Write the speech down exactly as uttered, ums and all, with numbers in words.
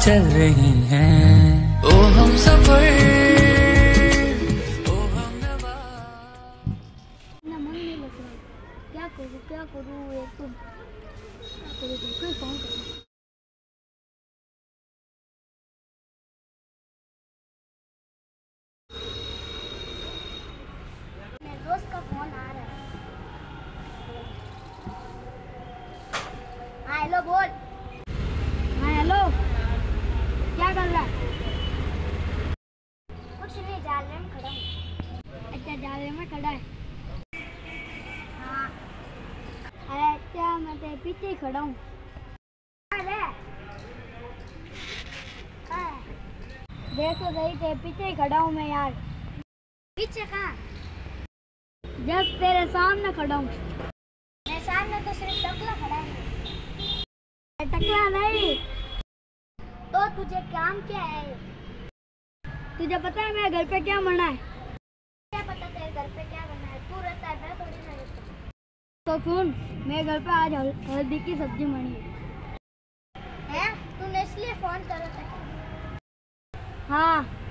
चल रही हैं। ओ हम सफर, ओ हम नवा। ना मन नहीं लग रहा, क्या करूँ क्या करूँ, एक तो क्या करूँ, कोई फोन करूँ। मेरे दोस्त का फोन आ रहा है। हाँ हेलो बोल। हाँ हेलो, क्या कर रहा है? कुछ नहीं, जाले में खड़ा हूँ। अच्छा जाले में खड़ा है। हाँ अरे अच्छा, मैं तेरे पीछे ही खड़ा हूँ। अरे देखो सही, तेरे पीछे ही खड़ा हूँ मैं यार। पीछे कहाँ? जब तेरे सामने खड़ा हूँ। मेरे सामने तो सिर्फ टकला खड़ा है। टकला नहीं तो तुझे काम क्या है? तुझे पता है मेरे घर पे क्या बना है? क्या पता तेरे घर पे क्या बना है? तू रहता है, मैं थोड़ी ना रहता हूँ। तो सुन, मेरे घर पे आज हल, हल्दी की सब्जी बनी है। हैं? तूने इसलिए फोन करा था? हाँ